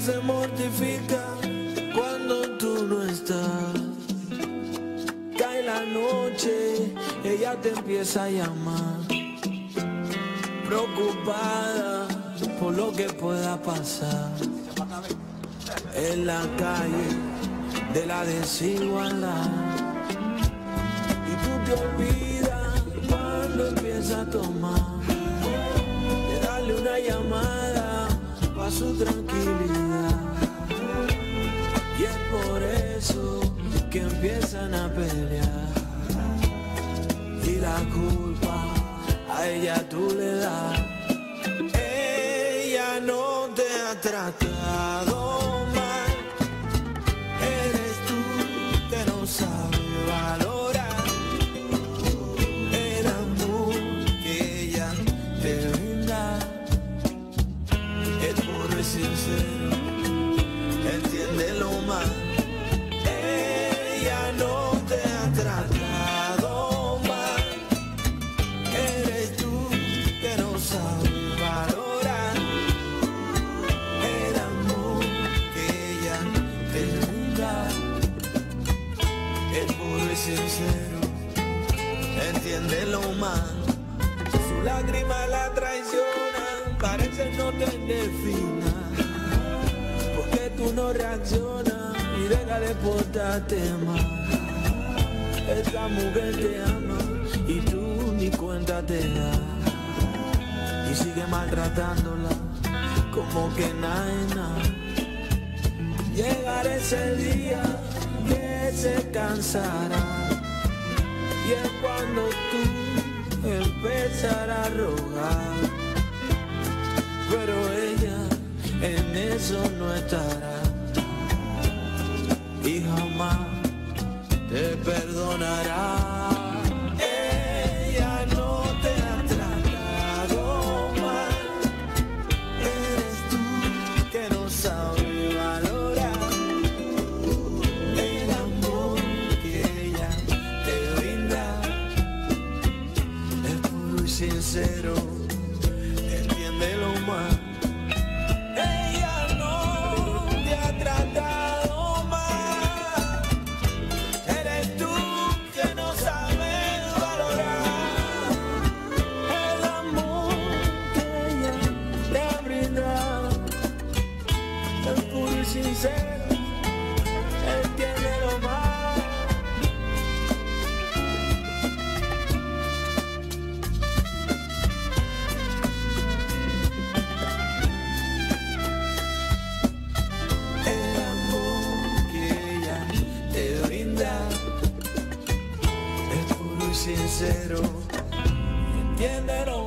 se mortifica cuando tú no estás. Cae la noche, ella te empieza a llamar, preocupada por lo que pueda pasar en la calle de la desigualdad. Y tú te olvidas cuando empieza a tomar, de darle una llamada pa' su tranquilidad. Y es por eso que empiezan a pelear, y la culpa a ella tú le das. Ella no te ha tratado mal, eres tú que no sabes valorar el amor que ella te brinda. Es puro y sincero, entiéndelo más. Ella no te ha tratado mal, eres tú que no sabes valorar el amor que ella te brinda. Es puro y sincero, entiéndelo más. Su lágrima la traiciona, parece no tener fina, porque tú no reaccionas y deja de portarte mal. Esta mujer te ama y tú ni cuenta te das, y sigue maltratándola como que nada es nada. Llegará ese día que se cansará, y es cuando tú empezarás a rogar, pero ella en eso no estará y jamás te perdonará. Ella no te ha tratado mal, eres tú que no sabes valorar el amor que ella te brinda. Es puro y sincero, entiéndelo más. Ella no te ha tratado mal, eres tú que no sabes valorar el amor que ella te brinda. Es puro y sincero, entiéndelo más. El amor que ella te brinda es puro y sincero, entiéndelo.